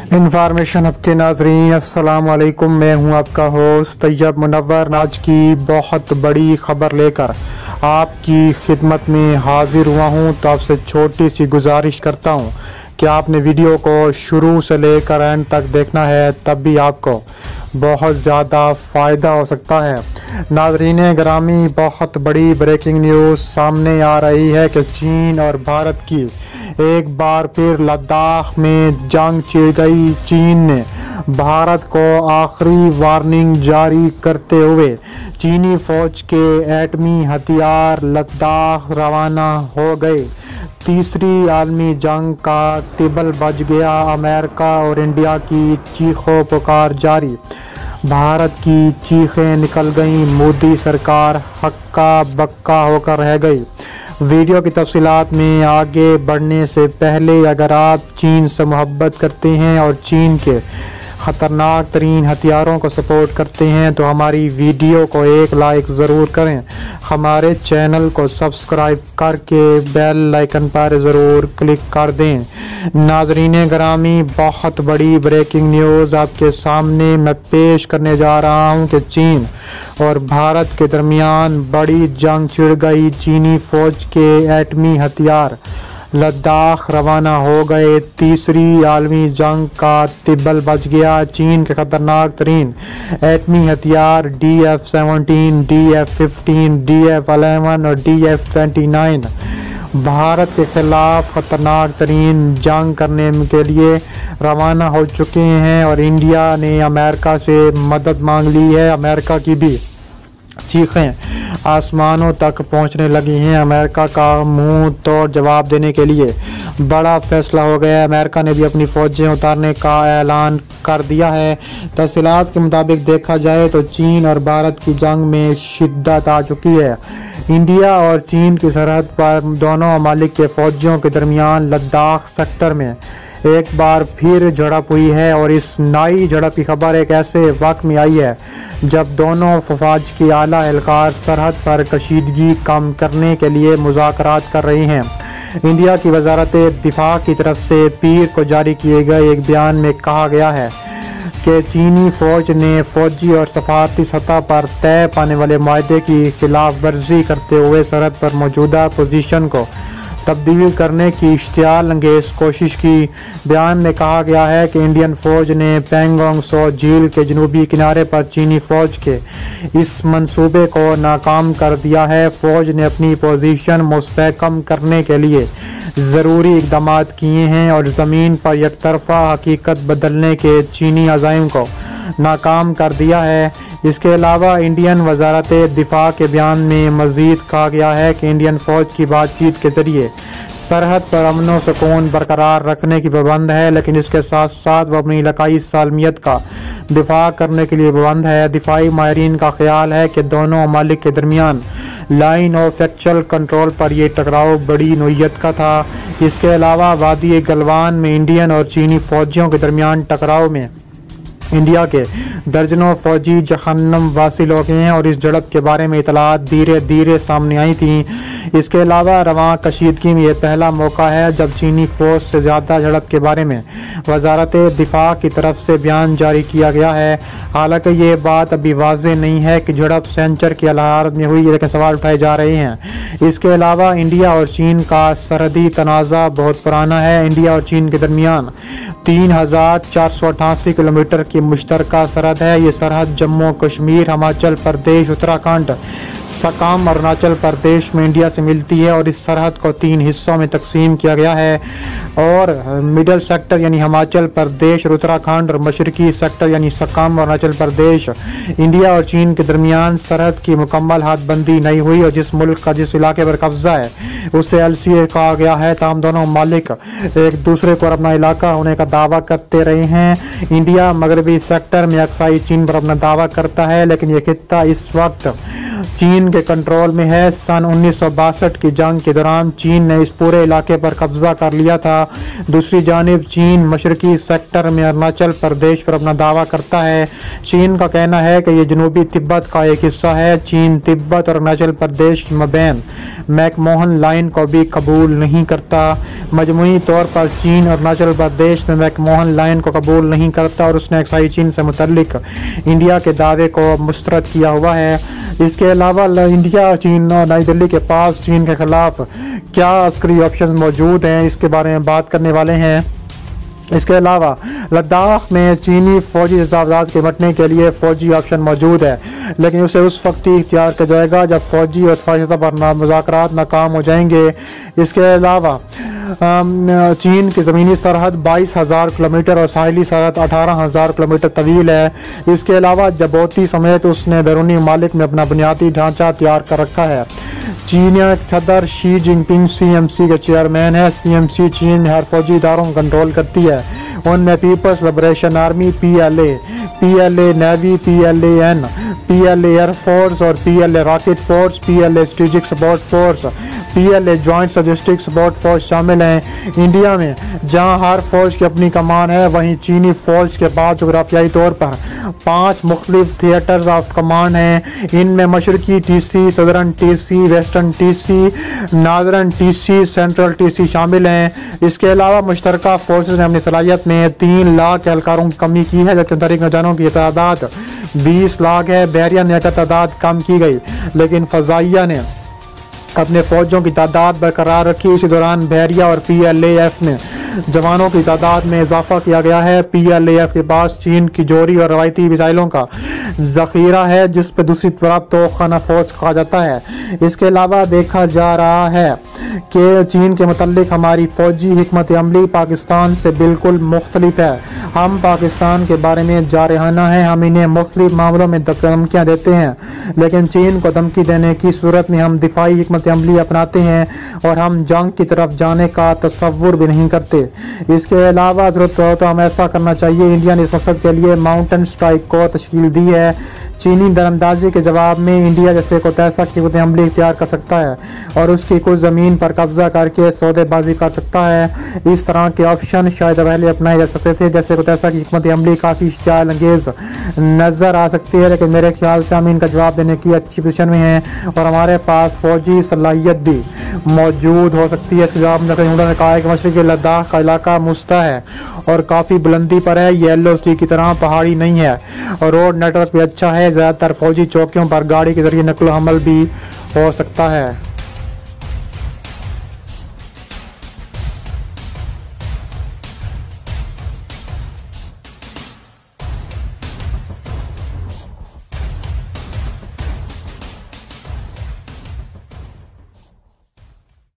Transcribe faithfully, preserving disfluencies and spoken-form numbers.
Information hub के नाजरीन अस्सलाम वालेकुम। मैं हूं आपका होस्ट तैयब मुनव्वर। आज की बहुत बड़ी खबर लेकर आपकी खिदमत में हाजिर हुआ हूं। तो आपसे छोटी सी गुजारिश करता हूं कि आपने वीडियो को शुरू से लेकर एंड तक देखना है, तब भी आपको बहुत ज़्यादा फ़ायदा हो सकता है। नाजरीन ग्रामी, बहुत बड़ी ब्रेकिंग न्यूज़ सामने आ रही है कि चीन और भारत की एक बार फिर लद्दाख में जंग छिड़ गई। चीन ने भारत को आखिरी वार्निंग जारी करते हुए चीनी फौज के एटमी हथियार लद्दाख रवाना हो गए। तीसरी आलमी जंग का तिबल बज गया। अमेरिका और इंडिया की चीखों पुकार जारी। भारत की चीखें निकल गईं। मोदी सरकार हक्का बक्का होकर रह गई। वीडियो की तफसीलात में आगे बढ़ने से पहले अगर आप चीन से मोहब्बत करते हैं और चीन के ख़तरनाक तरीन हथियारों को सपोर्ट करते हैं तो हमारी वीडियो को एक लाइक ज़रूर करें। हमारे चैनल को सब्सक्राइब करके बेल आइकन पर ज़रूर क्लिक कर दें। नाजरीन ग्रामी, बहुत बड़ी ब्रेकिंग न्यूज़ आपके सामने मैं पेश करने जा रहा हूं कि चीन और भारत के दरमियान बड़ी जंग छिड़ गई। चीनी फ़ौज के एटमी हथियार लद्दाख रवाना हो गए। तीसरी आलमी जंग का तिब्बल बज गया। चीन के खतरनाक तरीन एटमी हथियार D F seventeen, D F fifteen, D F eleven और D F twenty nine Bharat के खिलाफ खतरनाक तरीन जंग करने के लिए रवाना हो चुके हैं और इंडिया ने अमेरिका से मदद मांग ली है। अमेरिका की भी चीखें आसमानों तक पहुंचने लगी हैं। अमेरिका का मुंह तोड़ जवाब देने के लिए बड़ा फैसला हो गया है। अमेरिका ने भी अपनी फौजें उतारने का ऐलान कर दिया है। तफसीलात के मुताबिक देखा जाए तो चीन और भारत की जंग में शिद्दत आ चुकी है। इंडिया और चीन की सरहद पर दोनों ममालिक के फौजियों के दरमियान लद्दाख सेक्टर में एक बार फिर झड़प हुई है और इस नई झड़प की खबर एक ऐसे वक्त में आई है जब दोनों फौज की आला एहलकार सरहद पर कशीदगी कम करने के लिए मुज़ाकरात कर रही हैं। इंडिया की वजारत दिफा की तरफ से पीर को जारी किए गए एक बयान में कहा गया है कि चीनी फ़ौज ने फ़ौजी और सफारती सतह पर तय पाने वाले माहदे की खिलाफ वर्जी करते हुए सरहद पर मौजूदा पोजीशन को तब्दील करने की इश्तियाल अंगेज़ कोशिश की। बयान में कहा गया है कि इंडियन फ़ौज ने पेंगोंग सो झील के जनूबी किनारे पर चीनी फ़ौज के इस मंसूबे को नाकाम कर दिया है। फ़ौज ने अपनी पोजीशन मुस्तहकम करने के लिए ज़रूरी इक़दाम किए हैं और ज़मीन पर यकतरफ़ा हकीकत बदलने के चीनी अज़ाइम को नाकाम कर दिया है। इसके अलावा इंडियन वजारत दिफा के बयान में मज़ीद कहा गया है कि इंडियन फ़ौज की बातचीत के ज़रिए सरहद पर अमन व सुकून बरकरार रखने की पाबंद है, लेकिन इसके साथ साथ वह अपनी इलाकाई सालमियत का दिफा करने के लिए पाबंद है। दिफाई माहिरीन का ख्याल है कि दोनों ममालिक के दरमियान लाइन ऑफ एक्चुअल कंट्रोल पर यह टकराव बड़ी नोयत का था। इसके अलावा वादी गलवान में इंडियन और चीनी फ़ौजियों के दरमियान टकराव में इंडिया के दर्जनों फौजी जहन्नम वासिल हो गए हैं और इस झड़प के बारे में इतलात धीरे धीरे सामने आई थी। इसके अलावा रवां कशीदगी में यह पहला मौका है जब चीनी फौज से ज़्यादा झड़प के बारे में वजारत दिफा की तरफ से बयान जारी किया गया है। हालांकि ये बात अभी वाज़ेह नहीं है कि झड़प सेंचर की हालत में हुई, लेकिन सवाल उठाए जा रहे हैं। इसके अलावा इंडिया और चीन का सरहदी तनाज़ा बहुत पुराना है। इंडिया और चीन के दरमियान तीन हज़ार चार सौ अठासी किलोमीटर की मुश्तरका सरहद है। ये सरहद जम्मू कश्मीर, हिमाचल प्रदेश, उत्तराखंड, सकाम अरुणाचल प्रदेश में इंडिया से मिलती है और इस सरहद को तीन हिस्सों में तकसीम किया गया है और मिडल सेक्टर यानी हिमाचल प्रदेश और उत्तराखंड और मशरकी सेक्टर यानी सकाम अरुणाचल प्रदेश। इंडिया और चीन के दरमियान सरहद की मुकम्मल हदबंदी नहीं हुई और जिस मुल्क का जिस इलाके पर कब्जा है उसे एल सी ए कहा गया है। तमाम दोनों मालिक एक दूसरे को अपना इलाका होने का दावा करते रहे हैं। इंडिया मगरबी सेक्टर में अक्साई चीन पर अपना दावा करता है, लेकिन यह खित्ता इस वक्त चीन के कंट्रोल में है। सन उन्नीस सौ बासठ की जंग के दौरान चीन ने इस पूरे इलाके पर कब्जा कर लिया था। दूसरी जानिब चीन मशरकी सेक्टर में अरुणाचल प्रदेश पर अपना दावा करता है। चीन का कहना है कि यह जनूबी तिब्बत का एक हिस्सा है। चीन तिब्बत और अरुणाचल प्रदेश के मबैन मैकमोहन लाइन को भी कबूल नहीं करता। मजमूई तौर पर चीन और अरुणाचल प्रदेश में मैकमोहन लाइन को कबूल नहीं करता और उसने अक्साई चीन से मुतल्लिक इंडिया के दावे को मुस्तरद किया हुआ है। इसके अलावा इंडिया, चीन और नई दिल्ली के पास चीन के खिलाफ क्या अस्करी ऑप्शन मौजूद हैं, इसके बारे में बात करने वाले हैं। इसके अलावा लद्दाख में चीनी फौजी तजावुज़ात के निपटने के लिए फ़ौजी ऑप्शन मौजूद है, लेकिन उसे उस वक्त ही इख्तियार किया जाएगा जब फ़ौजी और सिफारिशों पर मुज़ाकरात नाकाम हो जाएंगे। इसके अलावा चीन की ज़मीनी सरहद बाईस हज़ार किलोमीटर और साहिली सरहद अठारह हज़ार किलोमीटर तवील है। इसके अलावा जबूती समेत उसने बैरूनी ममालिक में अपना बुनियादी ढांचा तैयार कर रखा है। चीनी सदर Xi Jinping C M C के चेयरमैन है। सी एम सी चीन में हर फौजी इदारों को कंट्रोल करती है। उनमें People's Liberation Army P L A, P L A navy, P L A N, P L A air force और P L A rocket force, P L A strategic support force, P L A joint logistic support force शामिल हैं। India में जहां हर फौज की अपनी कमान है, वहीं चीनी फौज के पास जोग्राफियाई तौर पर पांच मुख्तलिफ थिएटर्स ऑफ कमांड हैं। इनमें मशरकी T C, southern T C, western T C, northern T C, central T C शामिल हैं। इसके अलावा मुश्तरका फोर्सेज ने अपनी सलाहियत में तीन लाख एहलकारों की कमी की है, जबकि मुतहरिक नौजवानों की तादाद बीस लाख है। बहरिया ने तादाद कम की गई, लेकिन फ़ज़ाइया ने अपने फ़ौजों की तादाद बरकरार रखी। इसी दौरान बहरिया और पी एल ए एफ में जवानों की तादाद में इजाफा किया गया है। पी एल ए एफ के पास चीन की जोरी और रवायती मिसाइलों का ज़ख़ीरा है, जिस पर दूसरी तरफ तो खाना फौज कहा जाता है। इसके अलावा देखा जा रहा है कि चीन के मुतल्लिक हमारी फ़ौजी हिकमत अमली पाकिस्तान से बिल्कुल मुख्तलिफ है। हम पाकिस्तान के बारे में जारहाना हैं, हम इन्हें मुख्तलिफ मामलों में धमकियाँ देते हैं, लेकिन चीन को धमकी देने की सूरत में हम दिफाई हिकमत अमली अपनाते हैं और हम जंग की तरफ जाने का तसव्वुर भी नहीं करते। इसके अलावा ज़रूरत हो तो हम ऐसा करना चाहिए। इंडिया ने इस मकसद के लिए माउंटेन स्ट्राइक को तश्कील दी है। चीनी दरअंदाजी के जवाब में इंडिया जैसे को तैसा हिकमत अमली इख्तियार कर सकता है और उसकी कुछ ज़मीन पर कब्जा करके सौदेबाजी कर सकता है। इस तरह के ऑप्शन शायद पहले अपनाए जा सकते थे, जैसे को तैसा की हिकमत अमली काफ़ी इश्तियाल अंगेज़ नज़र आ सकती है, लेकिन मेरे ख्याल से हम इनका जवाब देने की अच्छी पोजीशन में हैं और हमारे पास फ़ौजी सलाहियत भी मौजूद हो सकती है। इसके जवाब में उन्होंने कहा है कि मशरक़ी लद्दाख का इलाका मुस्ता है और काफ़ी बुलंदी पर है। ये एल ओ सी की तरह पहाड़ी नहीं है और रोड नेटवर्क भी अच्छा है। ज़्यादातर फौजी चौकियों पर गाड़ी के जरिए नकलो हमल भी हो सकता है।